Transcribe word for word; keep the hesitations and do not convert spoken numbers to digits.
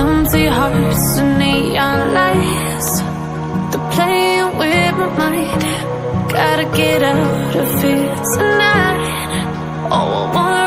empty hearts and neon lights. They're playing with my mind. Gotta get out of here tonight. Oh, I wanna